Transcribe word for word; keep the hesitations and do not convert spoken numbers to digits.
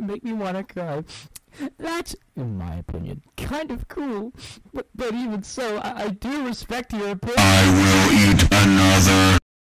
make me want to cry. That's, in my opinion, kind of cool. But, but even so, I, I do respect your opinion. I will eat another.